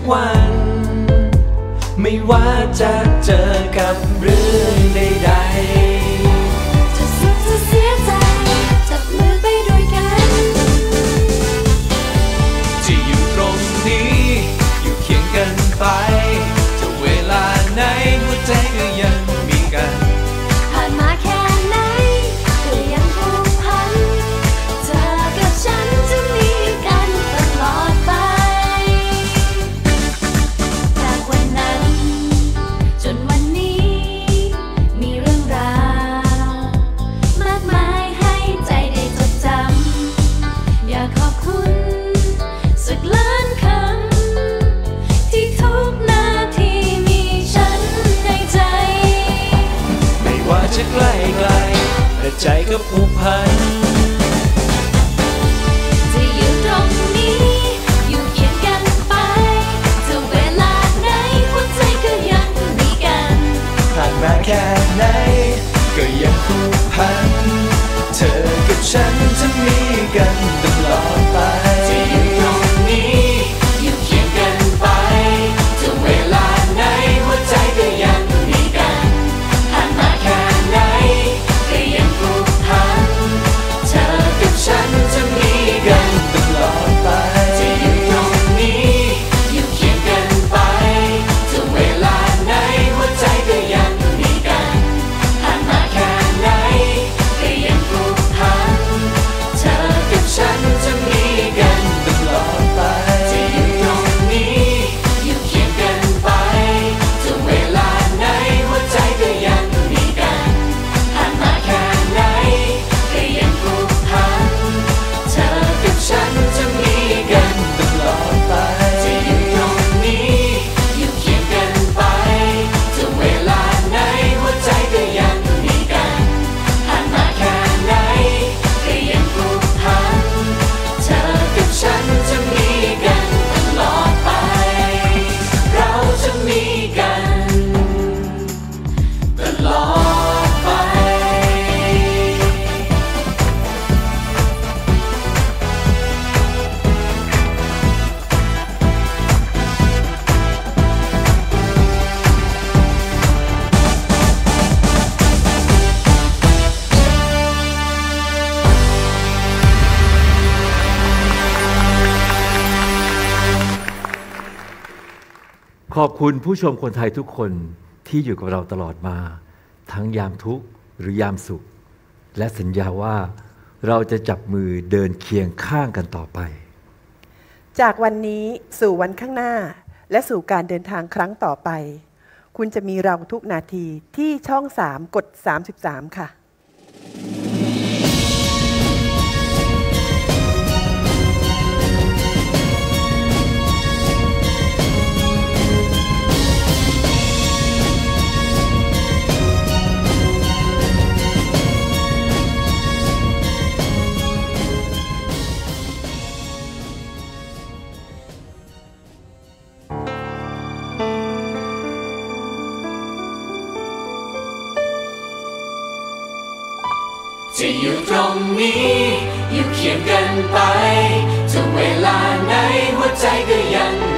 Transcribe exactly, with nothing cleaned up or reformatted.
วันไม่ว่าจะเจอกับเรื่องใดๆจะสุขจะเสียใจจับมือไปด้วยกันจะอยู่ตรงนี้อยู่เคียงกันไปจะเวลาไหนหัวใจก็ยังมีกันผ่านมาแค่ไหนก็ยังผูกพันเธอกับฉันจะมีกันตลอดไปจากวันนั้นจนวันนี้มีเรื่องราวมากมายให้ใจได้จดจำอยากขอบคุณสักล้านคำที่ทุกนาทีมีฉันในใจไม่ว่าจะใกล้ไกลแต่ใจก็ผูกพันจะอยู่ตรงนี้อยู่เคียงกันไปจะเวลาไหนหัวใจก็ยังมีกันผ่านมาแค่ไหนก็ยังผูกพันเธอกับฉันจะมีกันตลอดไปจะอยู่ตรงนี้อยู่เคียงกันไปจะเวลาไหนหัวใจก็ยังมีกันผ่านมาแค่ไหนก็ยังผูกพันเธอกับฉันจะมีกันตลอดไปจะอยู่ตรงนี้อยู่เคียงกันไปจะเวลาไหนหัวใจก็ยังมีกันผ่านมาแค่ไหนก็ยังผูกพันเธอกับฉันจะมีกันตลอดไปจะอยู่ตรงนี้อยู่เคียงกันไปจะเวลาไหนหัวใจก็ยังมีกันผ่านมาแค่ไหนก็ยังผูกพันเธอกับฉันจะมีกันตลอดไปจะอยู่ตรงนี้อยู่เคียงกันไปจะเวลาไหนหัวใจก็ยังมีกันผ่านมาแค่ไหนก็ยังผูกพันเธอกับฉันจะมีกันตลอดไปเราจะมีกันตลอดไปขอบคุณผู้ชมคนไทยทุกคนที่อยู่กับเราตลอดมาทั้งยามทุกข์หรือยามสุขและสัญญาว่าเราจะจับมือเดินเคียงข้างกันต่อไปจากวันนี้สู่วันข้างหน้าและสู่การเดินทางครั้งต่อไปคุณจะมีเราทุกนาทีที่ช่องสามกดสามสิบสามค่ะจะอยู่ตรงนี้อยู่เคียงกันไปจะเวลาไหนหัวใจก็ยัง